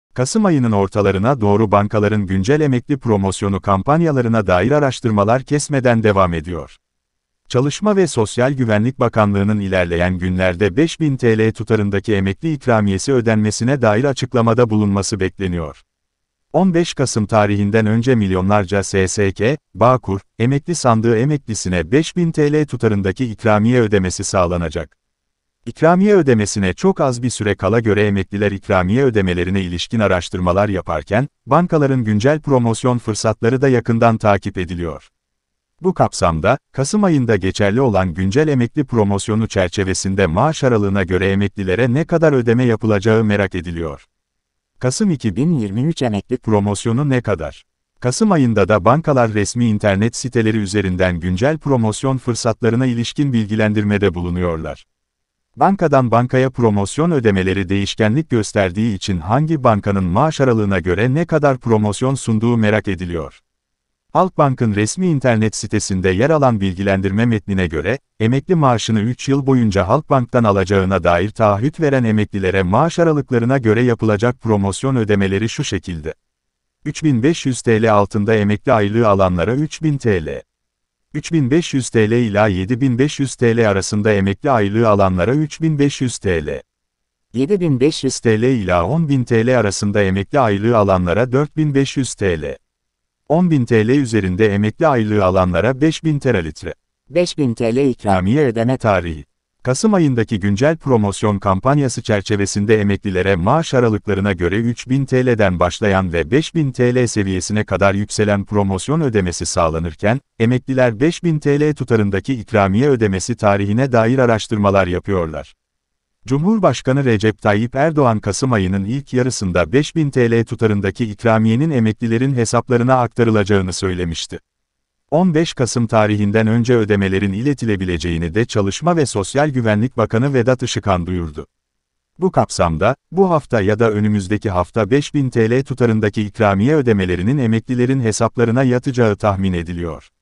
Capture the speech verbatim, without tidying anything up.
Kasım ayının ortalarına doğru bankaların güncel emekli promosyonu kampanyalarına dair araştırmalar kesmeden devam ediyor. Çalışma ve Sosyal Güvenlik Bakanlığı'nın ilerleyen günlerde beş bin T L tutarındaki emekli ikramiyesi ödenmesine dair açıklamada bulunması bekleniyor. on beş Kasım tarihinden önce milyonlarca S S K, Bağkur, emekli sandığı emeklisine beş bin T L tutarındaki ikramiye ödemesi sağlanacak. İkramiye ödemesine çok az bir süre kala göre emekliler ikramiye ödemelerine ilişkin araştırmalar yaparken, bankaların güncel promosyon fırsatları da yakından takip ediliyor. Bu kapsamda, Kasım ayında geçerli olan güncel emekli promosyonu çerçevesinde maaş aralığına göre emeklilere ne kadar ödeme yapılacağı merak ediliyor. Kasım iki bin yirmi üç emekli promosyonu ne kadar? Kasım ayında da bankalar resmi internet siteleri üzerinden güncel promosyon fırsatlarına ilişkin bilgilendirmede bulunuyorlar. Bankadan bankaya promosyon ödemeleri değişkenlik gösterdiği için hangi bankanın maaş aralığına göre ne kadar promosyon sunduğu merak ediliyor. Halkbank'ın resmi internet sitesinde yer alan bilgilendirme metnine göre, emekli maaşını üç yıl boyunca Halkbank'tan alacağına dair taahhüt veren emeklilere maaş aralıklarına göre yapılacak promosyon ödemeleri şu şekilde. üç bin beş yüz T L altında emekli aylığı alanlara üç bin T L. üç bin beş yüz T L ila yedi bin beş yüz T L arasında emekli aylığı alanlara üç bin beş yüz T L. yedi bin beş yüz T L ila on bin T L arasında emekli aylığı alanlara dört bin beş yüz T L. on bin T L üzerinde emekli aylığı alanlara beş bin T L. beş bin T L ikramiye ödeme tarihi. Kasım ayındaki güncel promosyon kampanyası çerçevesinde emeklilere maaş aralıklarına göre üç bin T L'den başlayan ve beş bin T L seviyesine kadar yükselen promosyon ödemesi sağlanırken, emekliler beş bin T L tutarındaki ikramiye ödemesi tarihine dair araştırmalar yapıyorlar. Cumhurbaşkanı Recep Tayyip Erdoğan Kasım ayının ilk yarısında beş bin T L tutarındaki ikramiyenin emeklilerin hesaplarına aktarılacağını söylemişti. on beş Kasım tarihinden önce ödemelerin iletilebileceğini de Çalışma ve Sosyal Güvenlik Bakanı Vedat Işıkhan duyurdu. Bu kapsamda, bu hafta ya da önümüzdeki hafta beş bin T L tutarındaki ikramiye ödemelerinin emeklilerin hesaplarına yatacağı tahmin ediliyor.